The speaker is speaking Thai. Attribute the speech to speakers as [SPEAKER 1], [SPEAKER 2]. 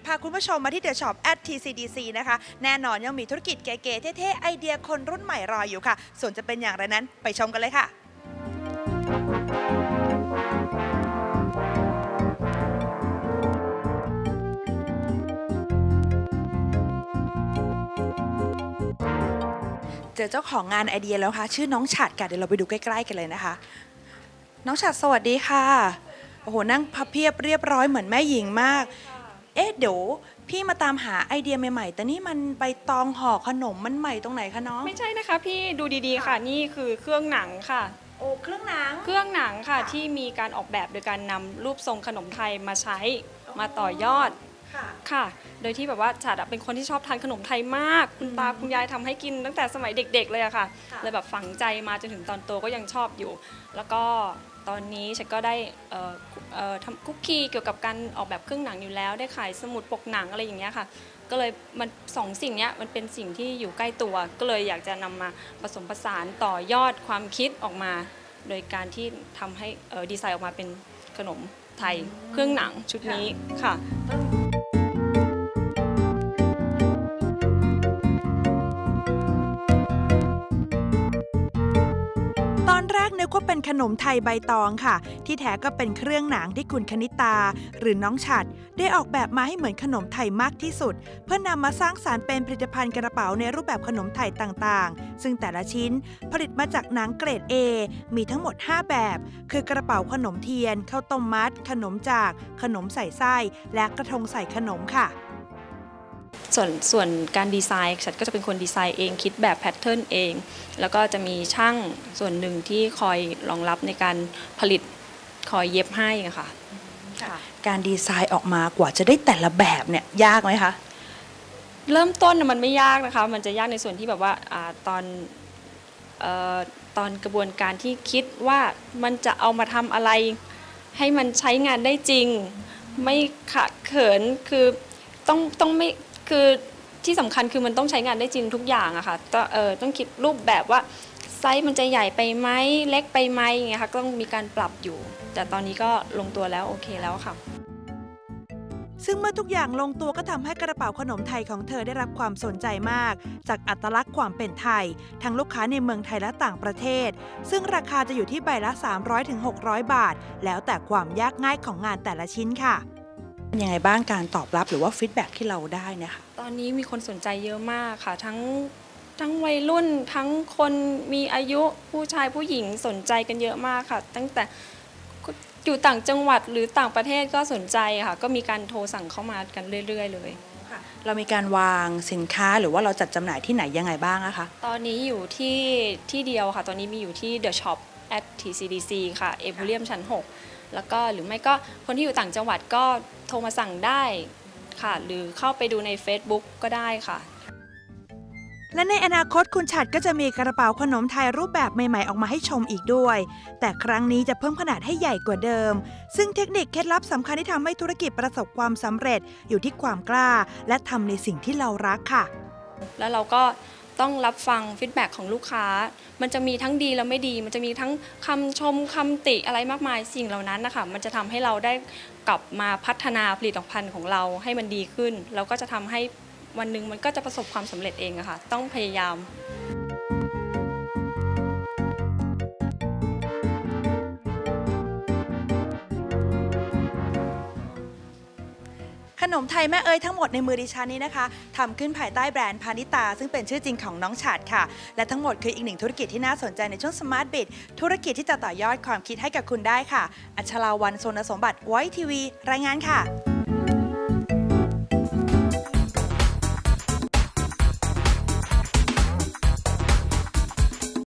[SPEAKER 1] พาคุณผู้ชมมาที่ The Shop at TCDC นะคะแน่นอนยังมีธุรกิจเก๋ๆเท่ๆไอเดียคนรุ่นใหม่รออยู่ค่ะส่วนจะเป็นอย่างไรนั้นไปชมกันเลยค่ะเจอเจ้าของงานไอเดียแล้วค่ะชื่อน้องฉัดค่ะเดี๋ยวเราไปดูใกล้ๆกันเลยนะคะน้องฉัดสวัสดีค่ะโอ้โหนั่งพับเพียบเรียบร้อยเหมือนแม่หญิงมากเดี๋ยวพี่มาตามหาไอเดียใหม่ๆแต่นี่มันใบตองห่อขนมมันใหม่ตรงไหนคะน้อง
[SPEAKER 2] ไม่ใช่นะคะพี่ดูดีๆค่ะนี่คือเครื่องหนังค่ะ
[SPEAKER 1] โอ้เครื่องหนัง
[SPEAKER 2] ค่ะที่มีการออกแบบโดยการนำรูปทรงขนมไทยมาใช้มาต่อยอดค่ะโดยที่แบบว่าฉัดเป็นคนที่ชอบทานขนมไทยมากคุณตาคุณยายทำให้กินตั้งแต่สมัยเด็กๆเลยอะค่ะเลยแบบฝังใจมาจนถึงตอนโตก็ยังชอบอยู่แล้วก็ตอนนี้ฉันก็ได้ทำคุกกี้เกี่ยวกับการออกแบบเครื่องหนังอยู่แล้วได้ขายสมุดปกหนังอะไรอย่างเงี้ยค่ะก็เลยมันสองสิ่งนี้มันเป็นสิ่งที่อยู่ใกล้ตัวก็เลยอยากจะนำมาผสมผสานต่อยอดความคิดออกมาโดยการที่ทำให้ดีไซน์ออกมาเป็นขนมไทยเครื่องหนังชุดนี้ค่ะ
[SPEAKER 1] ตอนแรกนึกว่าเป็นขนมไทยใบตองค่ะที่แท้ก็เป็นเครื่องหนังที่คุณคณิตาหรือน้องฉัดได้ออกแบบมาให้เหมือนขนมไทยมากที่สุดเพื่อนำมาสร้างสรรค์เป็นผลิตภัณฑ์กระเป๋าในรูปแบบขนมไทยต่างๆซึ่งแต่ละชิ้นผลิตมาจากหนังเกรด A มีทั้งหมด5แบบคือกระเป๋าขนมเทียนข้าวต้มมัดขนมจากขนมใส่ไส้และกระทงใส่ขนมค่ะ
[SPEAKER 2] ส่วนการดีไซน์ฉันก็จะเป็นคนดีไซน์เองคิดแบบแพทเทิร์นเองแล้วก็จะมีช่างส่วนหนึ่งที่คอยรองรับในการผลิตคอยเย็บให้ค่ะ
[SPEAKER 1] การดีไซน์ออกมากว่าจะได้แต่ละแบบเนี่ยยากไหมคะ
[SPEAKER 2] เริ่มต้นมันไม่ยากนะคะมันจะยากในส่วนที่แบบว่าตอนกระบวนการที่คิดว่ามันจะเอามาทำอะไรให้มันใช้งานได้จริงไม่ขะเขินคือต้องไม่คือที่สำคัญคือมันต้องใช้งานได้จริงทุกอย่างอะค่ะต้องคิดรูปแบบว่าไซส์มันจะใหญ่ไปไหมเล็กไปไหมอย่างเงี้ยค่ะก็ต้องมีการปรับอยู่แต่ตอนนี้ก็ลงตัวแล้วโอเคแล้วค่ะ
[SPEAKER 1] ซึ่งเมื่อทุกอย่างลงตัวก็ทำให้กระเป๋าขนมไทยของเธอได้รับความสนใจมากจากอัตลักษณ์ความเป็นไทยทั้งลูกค้าในเมืองไทยและต่างประเทศซึ่งราคาจะอยู่ที่ใบละ 300-600 บาทแล้วแต่ความยากง่ายของงานแต่ละชิ้นค่ะเป็นยังไงบ้างการตอบรับหรือว่าฟีดแบ็กที่เราได้เนี่ยค่ะ
[SPEAKER 2] ตอนนี้มีคนสนใจเยอะมากค่ะทั้งวัยรุ่นทั้งคนมีอายุผู้ชายผู้หญิงสนใจกันเยอะมากค่ะตั้งแต่อยู่ต่างจังหวัดหรือต่างประเทศก็สนใจค่ะก็มีการโทรสั่งเข้ามากันเรื่อยๆเลย
[SPEAKER 1] เรามีการวางสินค้าหรือว่าเราจัดจำหน่ายที่ไหนยังไงบ้างอะคะ
[SPEAKER 2] ตอนนี้อยู่ที่เดียวค่ะตอนนี้มีอยู่ที่ The Shop at TCDC ค่ะเอเวอเรียมชั้น6แล้วก็หรือไม่ก็คนที่อยู่ต่างจังหวัดก็โทรมาสั่งได้ค่ะหรือเข้าไปดูใน Facebook ก็ได้ค่ะ
[SPEAKER 1] และในอนาคตคุณฉัดก็จะมีกระเป๋าขนมไทยรูปแบบใหม่ๆออกมาให้ชมอีกด้วยแต่ครั้งนี้จะเพิ่มขนาดให้ใหญ่กว่าเดิมซึ่งเทคนิคเคล็ดลับสำคัญที่ทำให้ธุรกิจประสบความสำเร็จอยู่ที่ความกล้าและทำในสิ่งที่เรารักค่ะ
[SPEAKER 2] แล้วเราก็ต้องรับฟังฟีดแบ็กของลูกค้ามันจะมีทั้งดีและไม่ดีมันจะมีทั้งคำชมคำติอะไรมากมายสิ่งเหล่านั้นนะคะมันจะทำให้เราได้กลับมาพัฒนาผลิตภัณฑ์ของเราให้มันดีขึ้นแล้วก็จะทำให้วันหนึ่งมันก็จะประสบความสำเร็จเองอะค่ะต้องพยายาม
[SPEAKER 1] ขนมไทยแม่เอ๋ยทั้งหมดในมือดิฉันนี้นะคะทำขึ้นภายใต้แบรนด์พานิตาซึ่งเป็นชื่อจริงของน้องฉัดค่ะและทั้งหมดคืออีกหนึ่งธุรกิจที่น่าสนใจในช่วง Smart Bit ธุรกิจที่จะต่อยอดความคิดให้กับคุณได้ค่ะอัชราวรรณ โสนสมบัติ Voice TV รายงานค่ะ